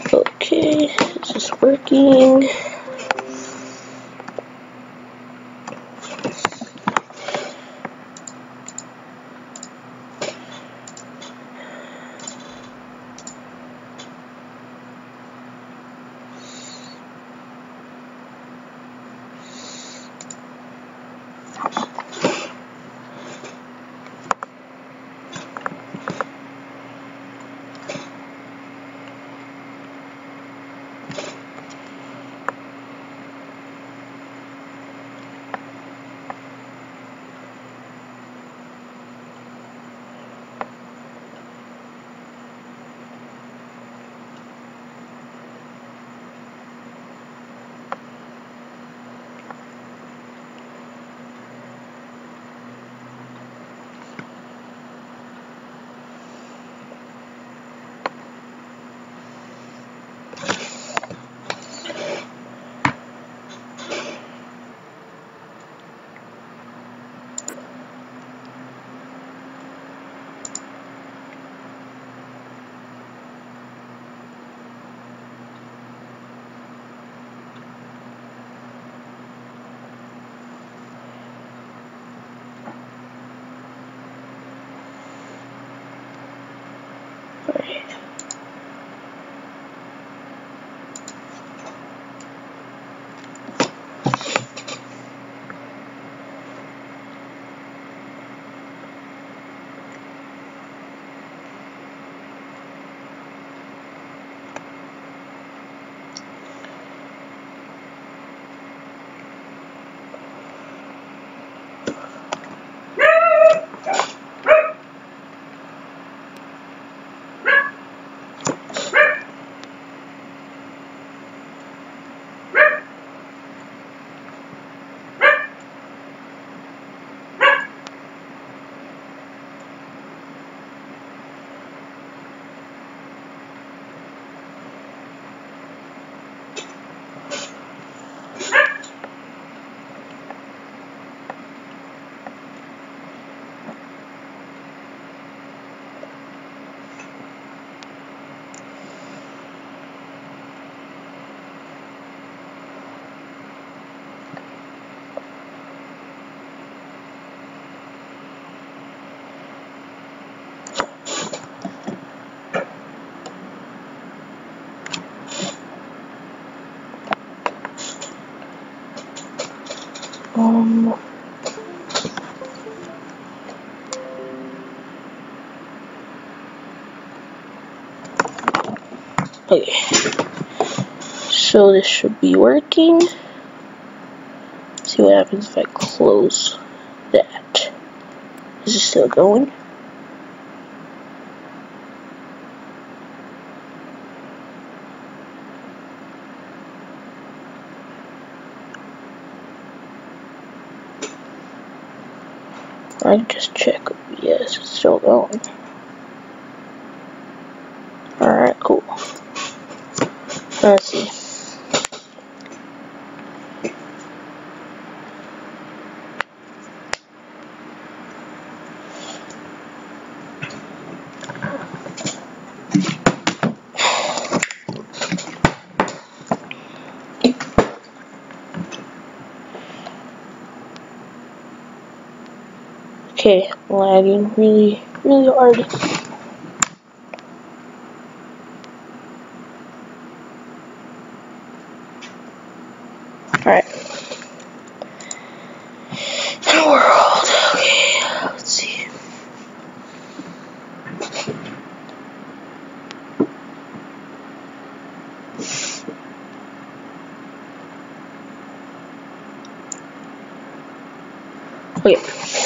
Okay, is this working? Okay, so this should be working. See what happens if I close that. Is it still going? I just check. Yes, it's still going. Alright, cool. Let's see. Okay, lagging really hard. Alright. The world. Okay, let's see. Okay.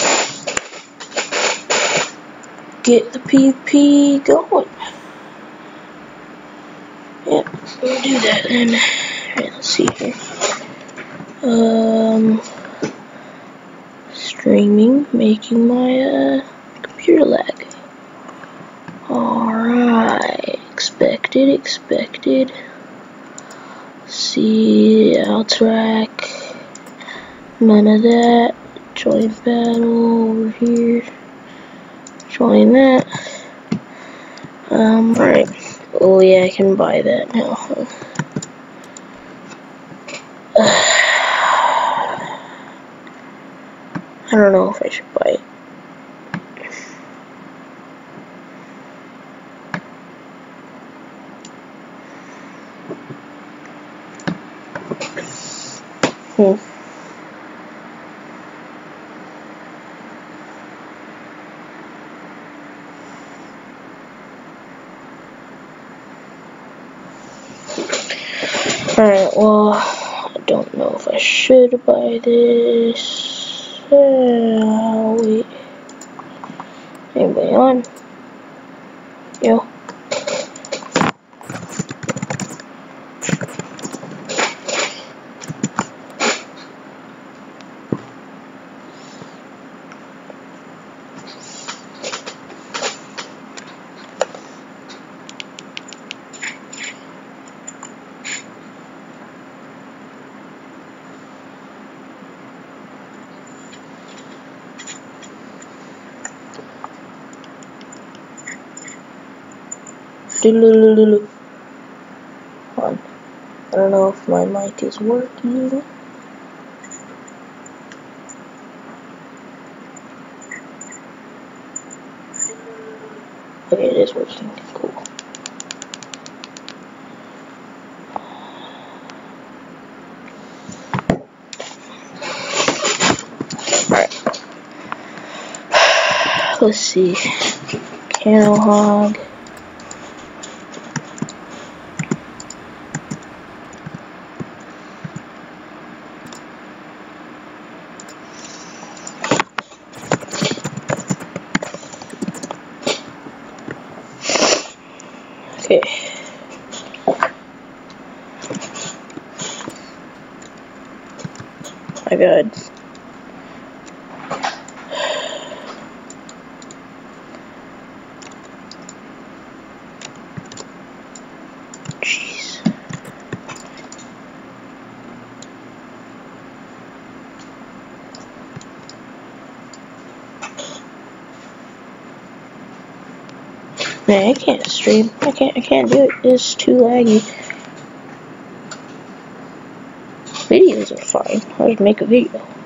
Get the PP going. Yeah, we'll do that then. Alright, let's see here. Streaming, making my computer lag. Alright, expected. See, Outrack, none of that. Join battle over here. Join that. Right, Oh yeah, I can buy that now. I don't know if I should buy it. Alright, well, I don't know if I should buy this. Wait. Anybody on? Yo. Hold on. I don't know if my mic is working. Okay, it is working. Cool. Alright. Let's see. Candle hog. Okay. My God. Jeez. Man, I can't stream. I can't do it. It's too laggy. Videos are fine. I'll just make a video.